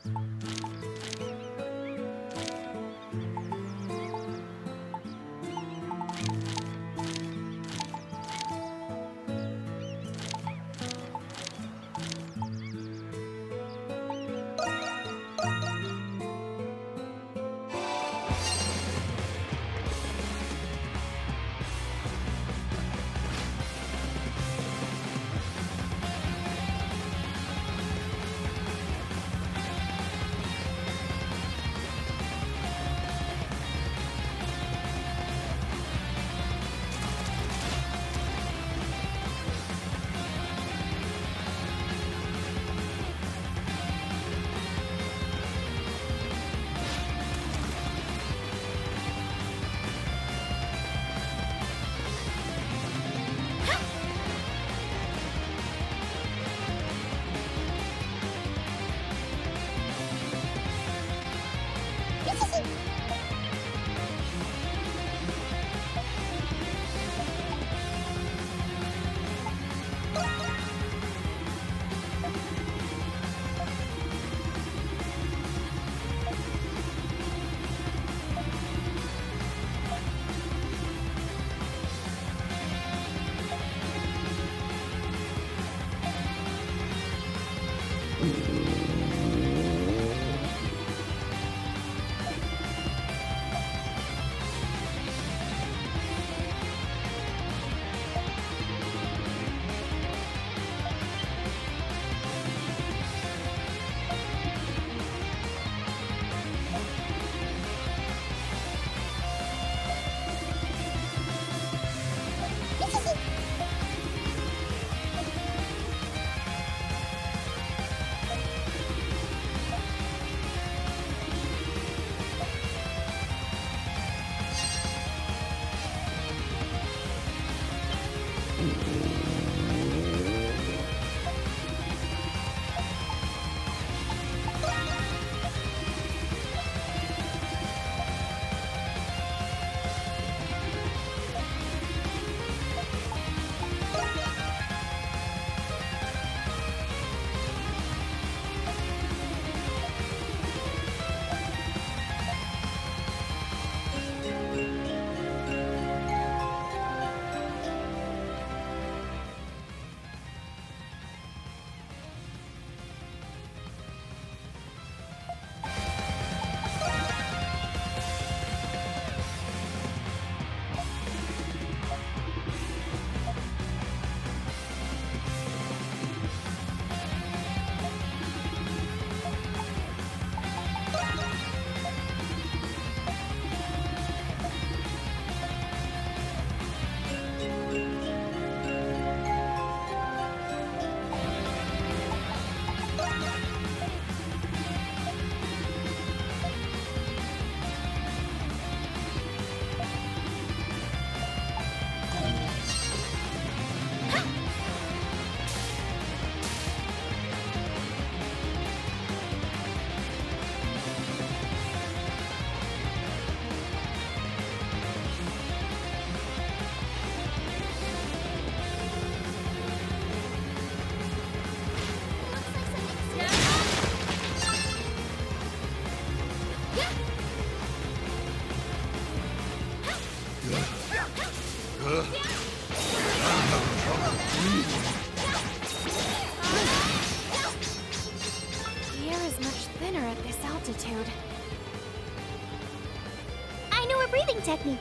altitude. I know a breathing technique.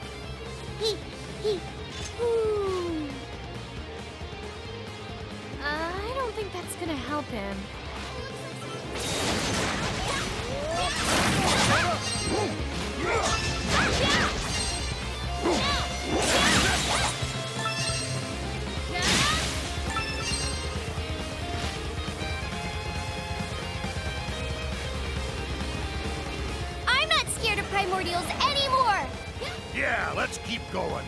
Ooh. I don't think that's gonna help him. I'm not scared of primordials anymore! Yeah, let's keep going.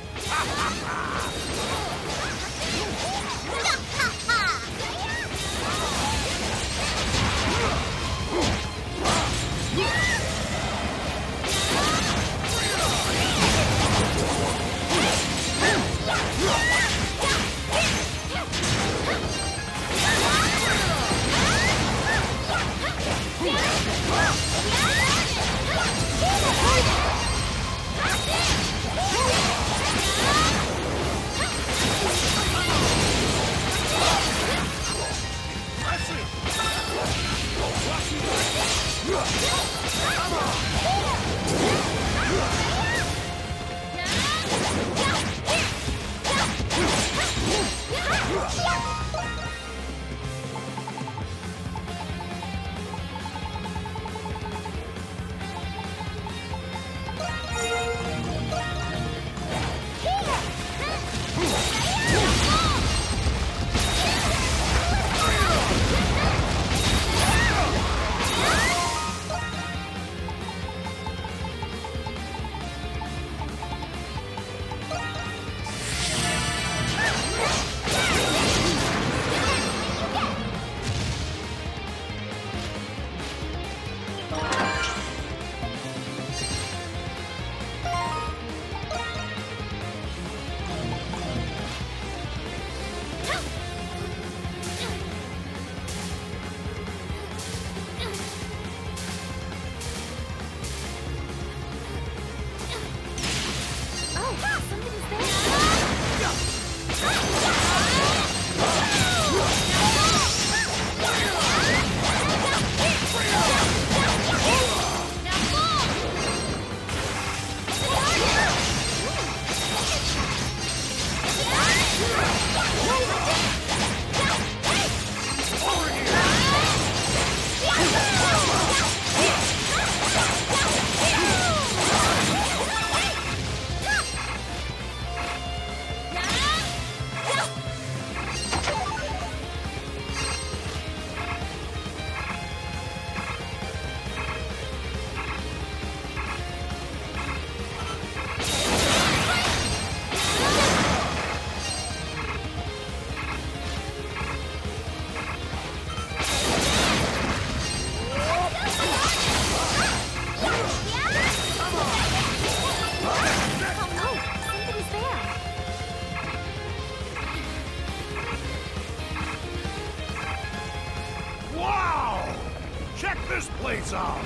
this place out!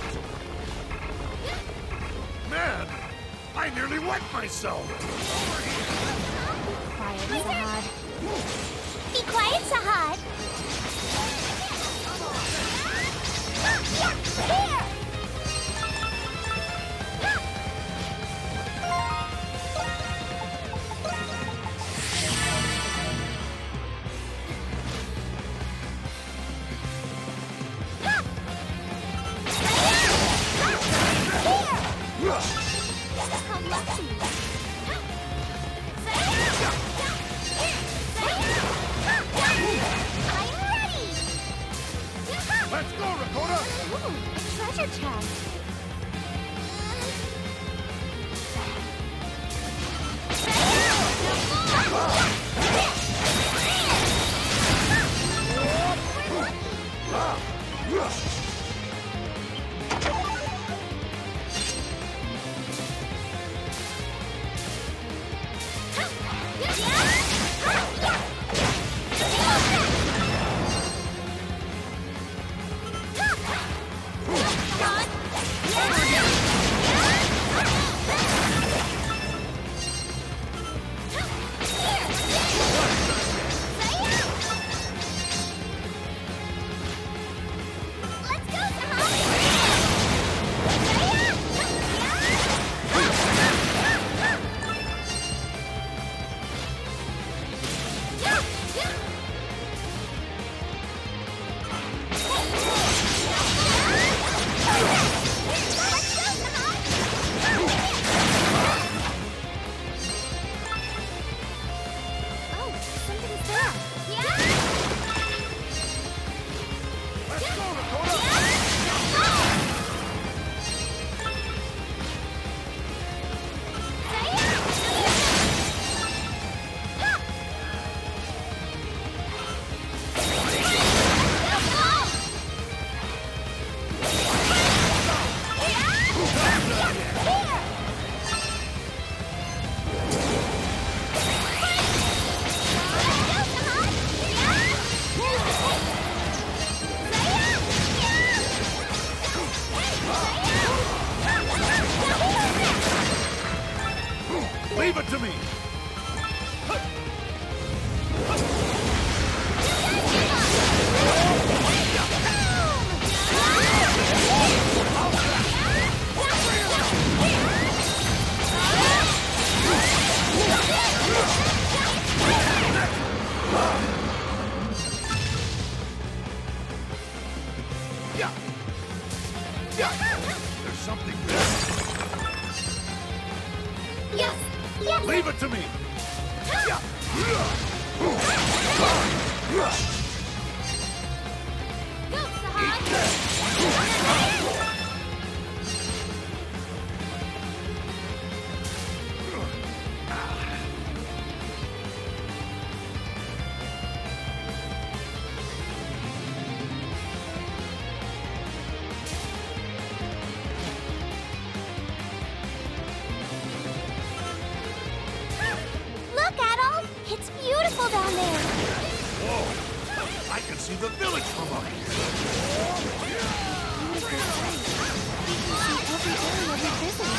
Man, I nearly wet myself! Quiet, Sahad. Be quiet, Sahad! Here! Let's go, Dakota! Ooh, a treasure chest. Leave it to me! There's something there. Yes! Yes! Leave it to me! Go, Sahad! It's beautiful down there. Whoa! I can see the village from up here. Beautiful sight. You can see every area we visited.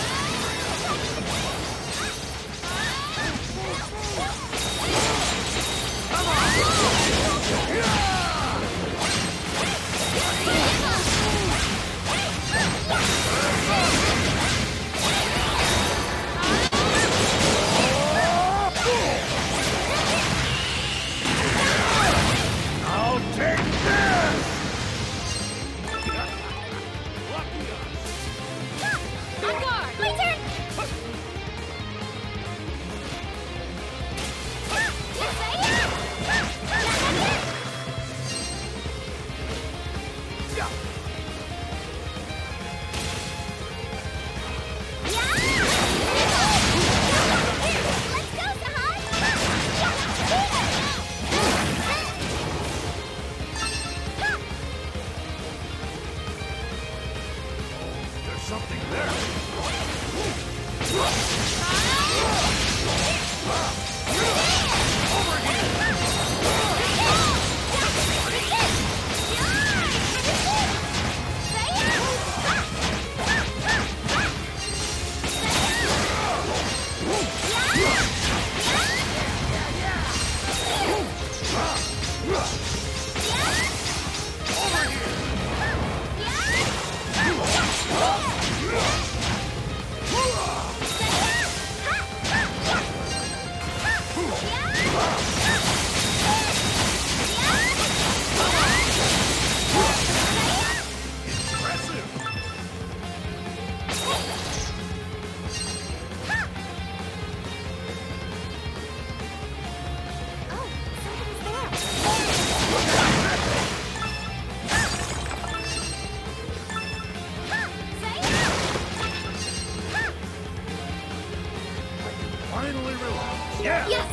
I'll take this! On guard! My turn! There's something there. Finally relax. Yeah! Yes!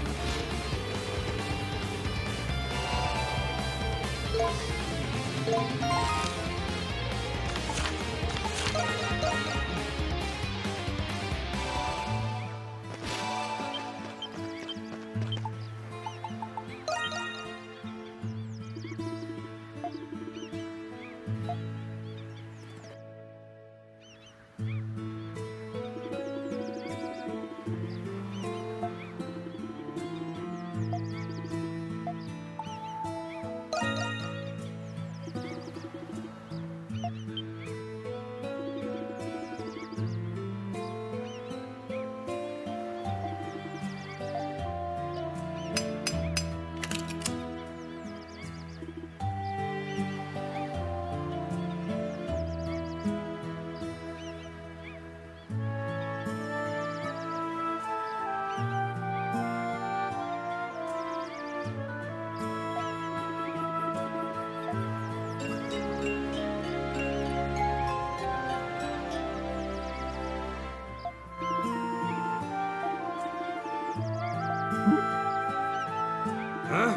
Huh?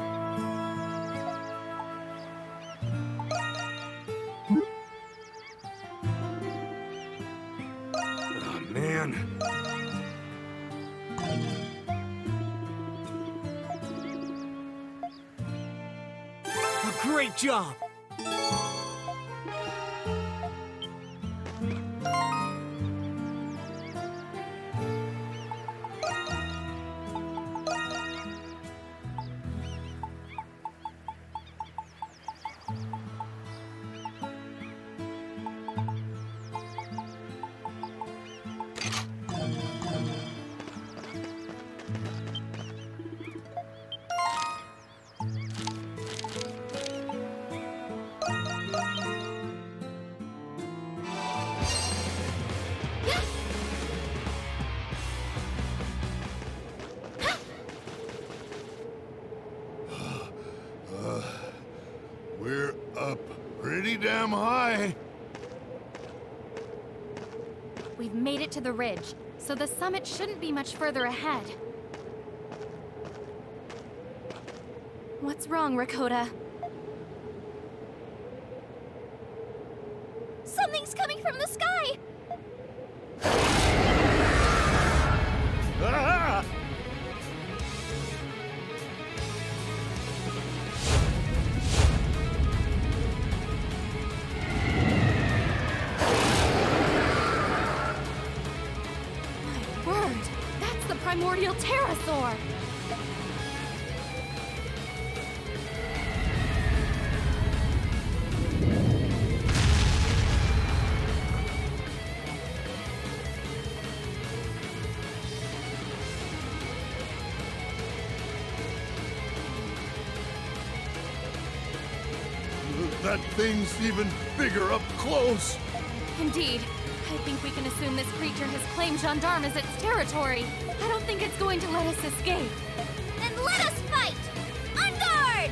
Oh, man. A great job! We're up pretty damn high. We've made it to the ridge, so the summit shouldn't be much further ahead. What's wrong, Rakota? Something's coming from the sky! Ah! primordial pterosaur! That thing's even bigger up close. Indeed. I think we can assume this creature has claimed gendarme as its territory. I don't think it's going to let us escape. Then let us fight! On guard!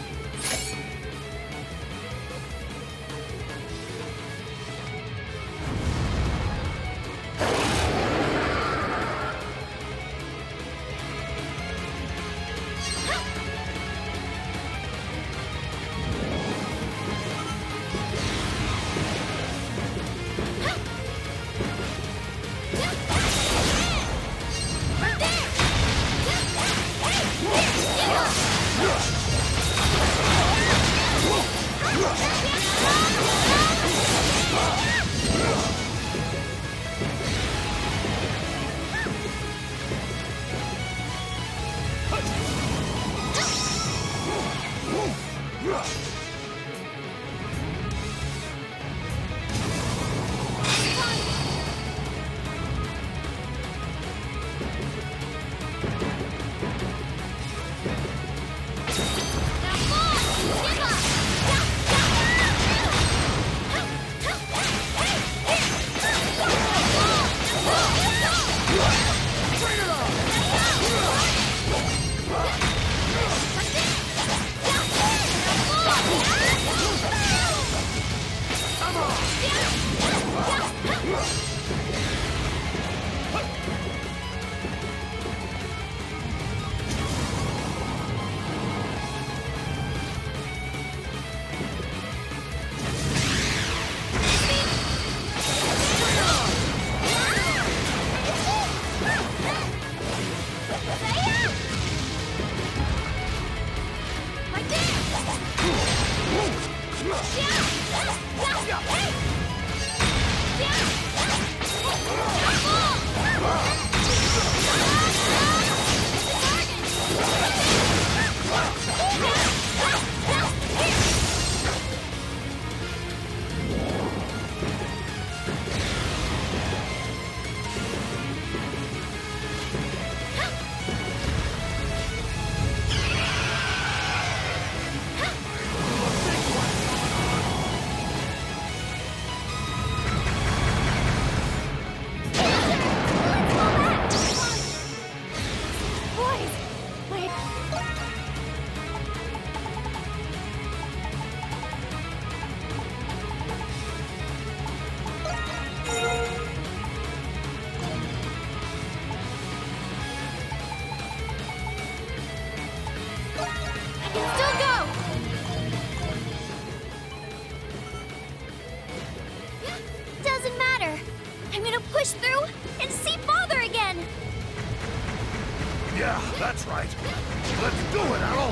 Yeah, that's right. Let's do it, Adol!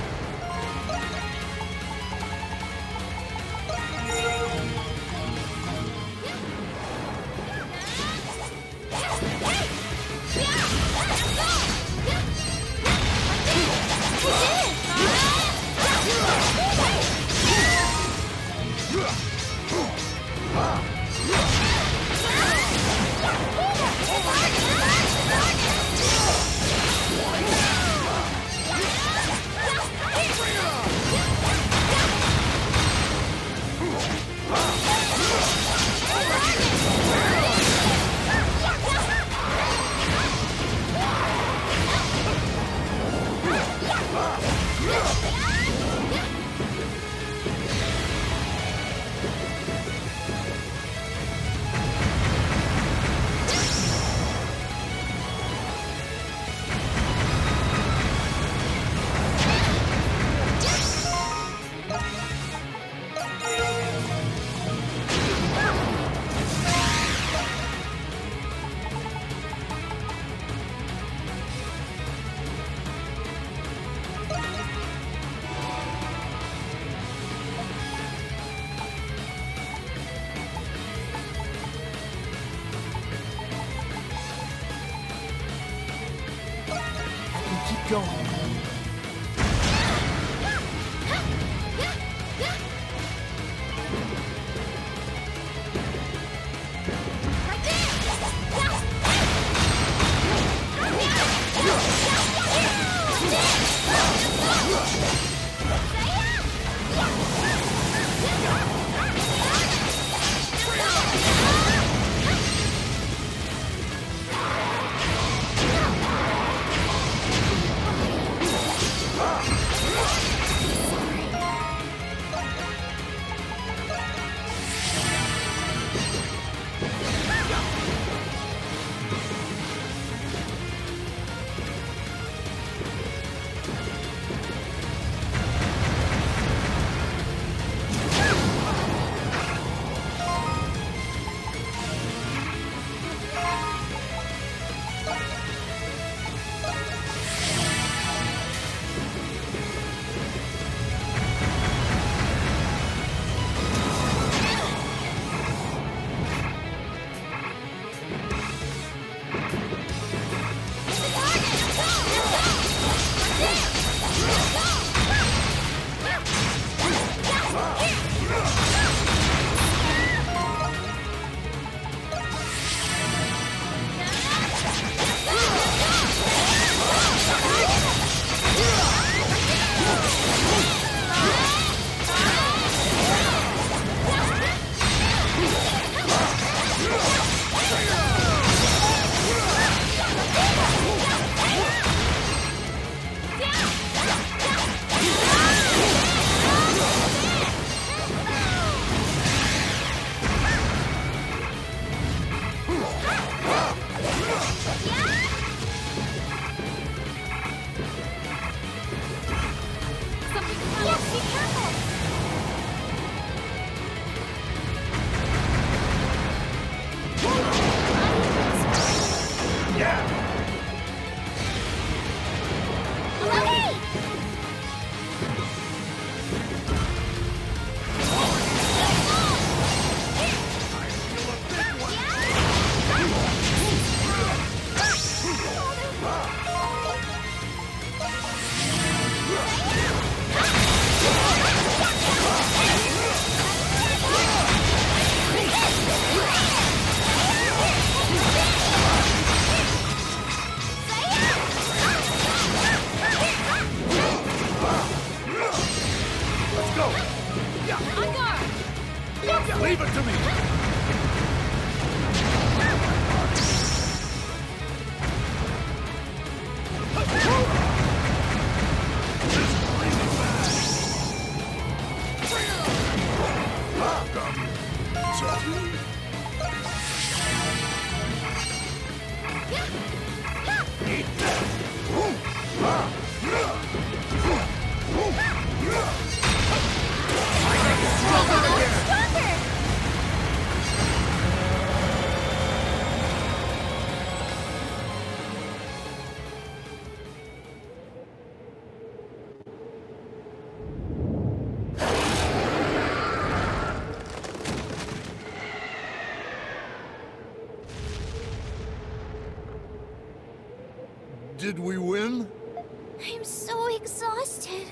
going. Leave it to me! Did we win? I'm so exhausted.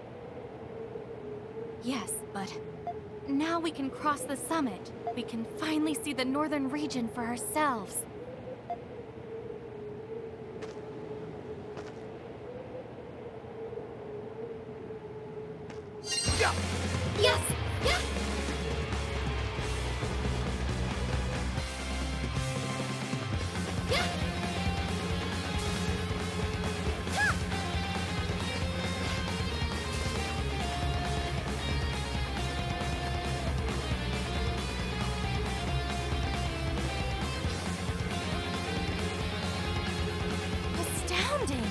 Yes, but now we can cross the summit. We can finally see the northern region for ourselves. Yeah! Yes! Yeah! Yeah! Astounding!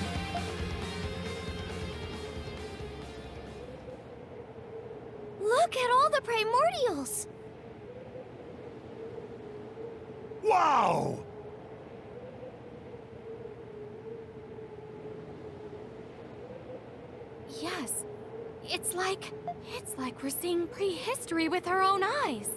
Look at all the primordials! Wow! Yes. It's like we're seeing prehistory with our own eyes.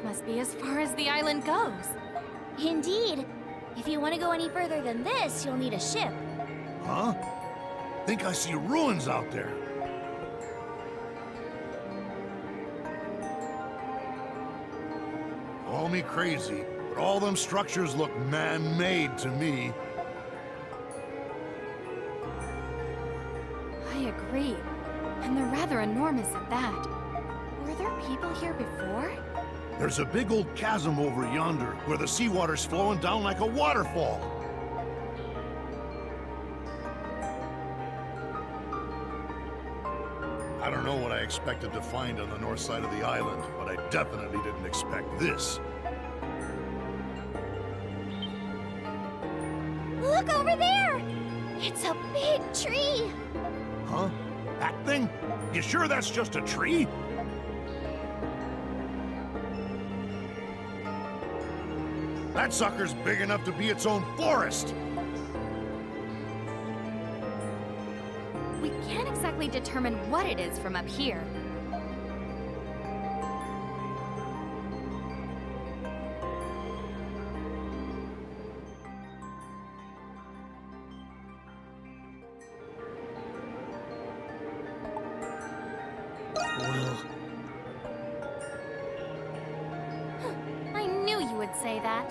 must be as far as the island goes. Indeed. If you want to go any further than this, you'll need a ship. Huh? Think I see ruins out there. Call me crazy, but all them structures look man-made to me. I agree. And they're rather enormous at that. Were there people here before? There's a big old chasm over yonder, where the seawater's flowing down like a waterfall. I don't know what I expected to find on the north side of the island, but I definitely didn't expect this. Look over there! It's a big tree! Huh? That thing? You sure that's just a tree? That sucker's big enough to be its own forest! We can't exactly determine what it is from up here. Well, I knew you would say that.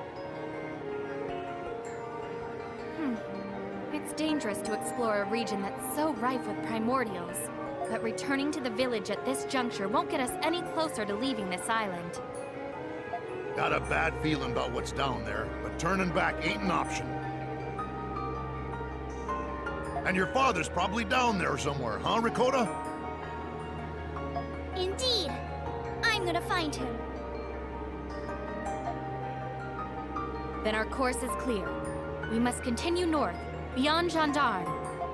It's dangerous to explore a region that's so rife with primordials. But returning to the village at this juncture won't get us any closer to leaving this island. Got a bad feeling about what's down there, but turning back ain't an option. And your father's probably down there somewhere, huh, Ricotta? Indeed. I'm gonna find him. Then our course is clear. We must continue north, beyond Gendarme.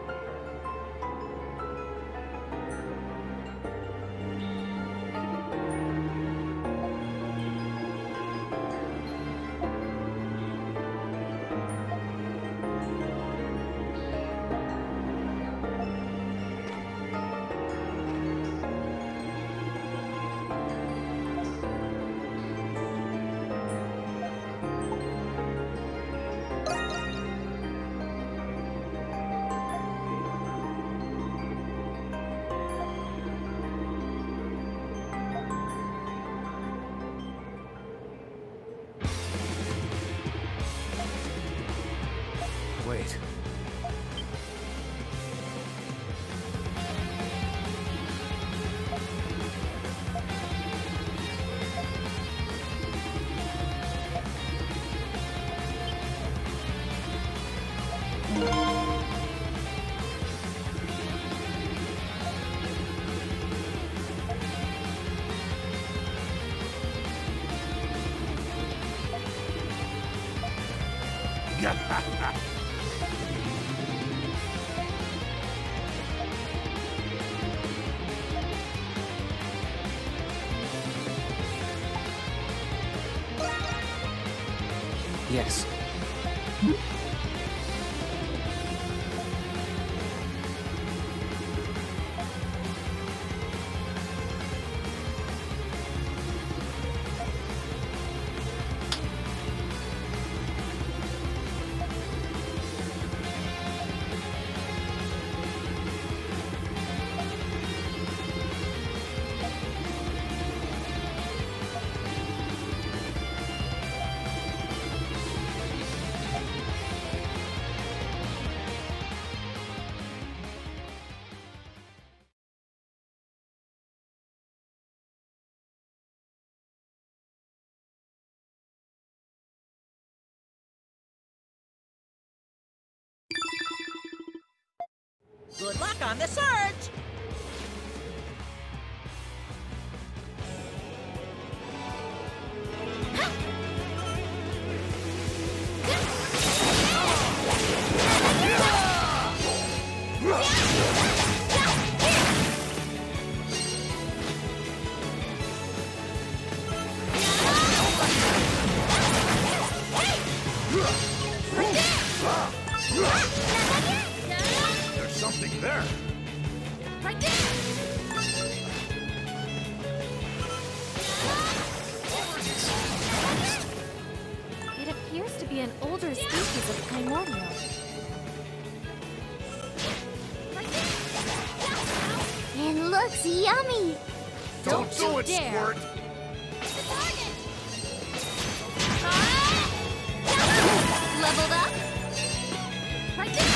wait. Yes. Good luck on the search! There's something there. be an older species of primordial. It looks yummy! Don't do it, dare. Squirt! Leveled up? Right there!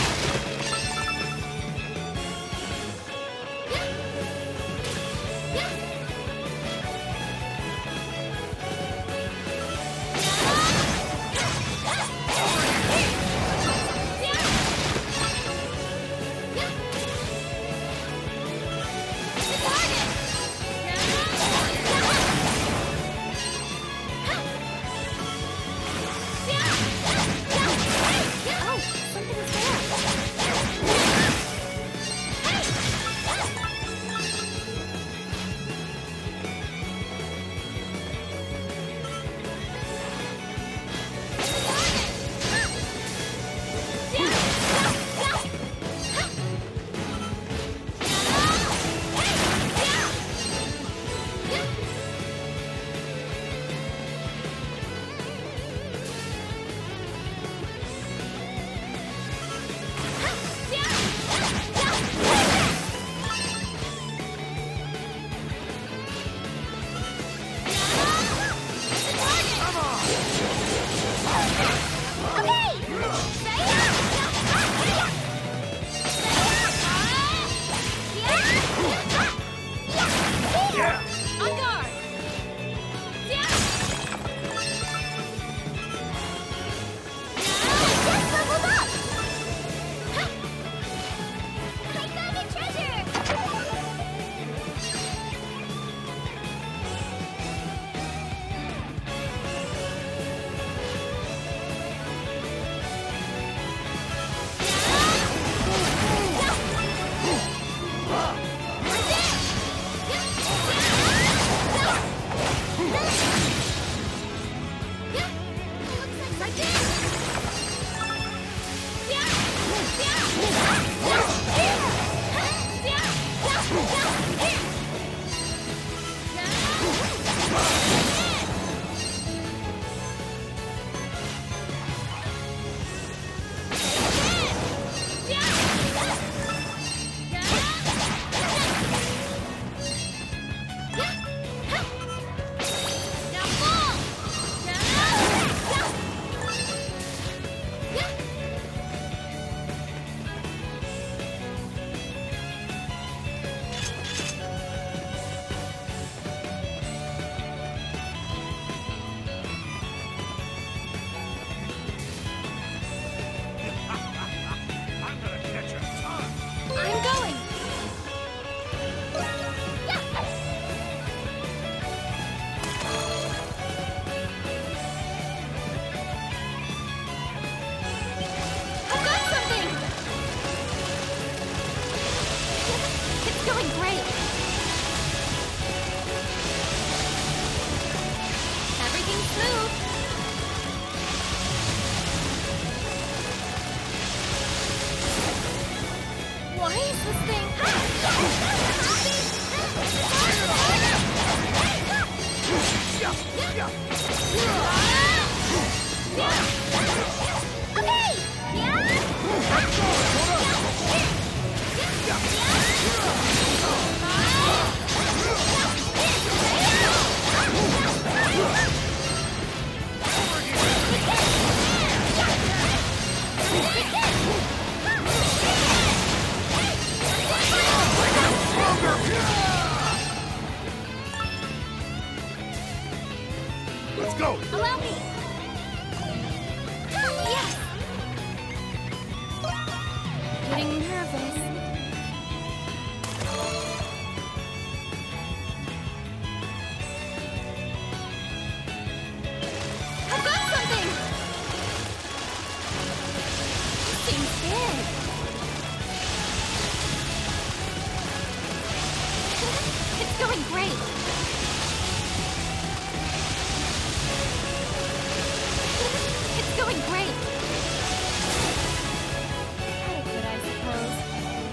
Let's go! Allow me! Yes! Getting nervous. I've got something! This seems big. It's going great. It's going great. Adequate, I suppose.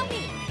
Help me!